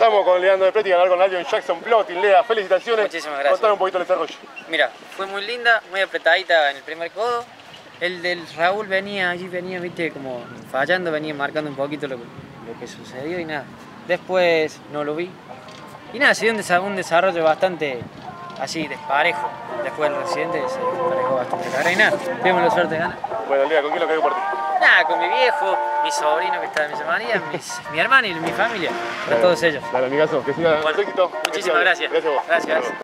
Estamos con Leandro de Preti, ganar con Albion Jackson Plotting. Lea, felicitaciones. Muchísimas gracias. Contanos un poquito el desarrollo. Mira, fue muy linda, muy apretadita en el primer codo. El del Raúl venía, viste, como fallando, venía marcando un poquito lo que sucedió y nada. Después no lo vi. Y nada, se dio un desarrollo bastante así, desparejo. Después del residente se desparejó bastante la y nada. Tuvimos la suerte de ganar. Bueno, Lea, ¿con quién lo caigo por ti? Nada, con mi viejo, mi sobrino que está en Villa María, mi hermana y mi familia, para todos ellos. Dale, amigazo, que siga Bueno, el éxito. muchísimas gracias. Gracias a vos. Gracias.